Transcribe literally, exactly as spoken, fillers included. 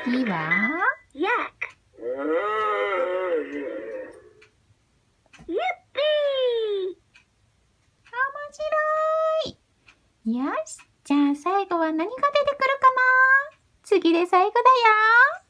次は、 Yak. Yippee! 面白い。よし。じゃあ最後は何が出てくるかな？次で最後だよ。